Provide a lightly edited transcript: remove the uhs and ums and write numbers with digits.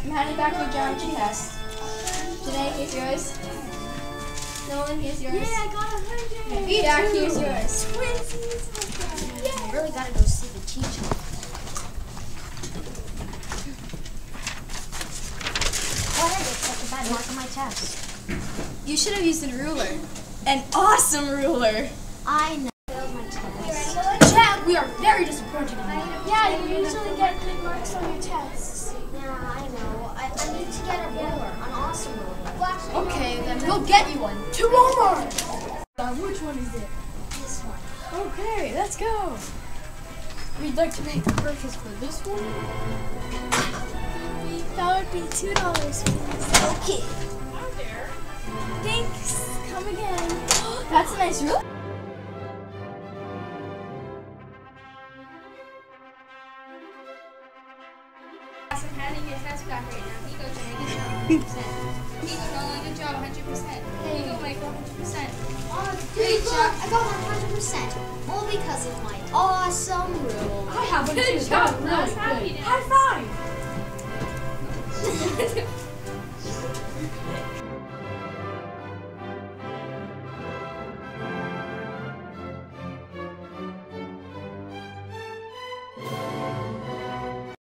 I'm handing back your geometry test. Janae, here's yours. Nolan, here's yours. Yeah, I got 100. Jack, here's yours. Twinsies. Yeah. I really gotta go see the teacher. Why did I get such a bad mark on my test? You should have used a ruler. An awesome ruler. I know. Failed my test. Jack, we are very disappointed in you. Yeah, you usually get good marks on your tests. Yeah, I know. I need to get a ruler, an awesome ruler. Okay, then we'll get you one. 2 more marks. Which one is it? This one. Okay, let's go. We'd like to make a purchase for this one. That would be $2, please. Okay. Thanks. Come again. That's a nice ruler. I'm handing your test back right now. Here you go, Janae. Good job, 100%. Here you go, Nolan. Good job, 100%. Here you go, Michael, 100%. Oh, Great job. I got 100%. All because of my awesome rule. I have one too. Good job. Really I was happy good. to High five.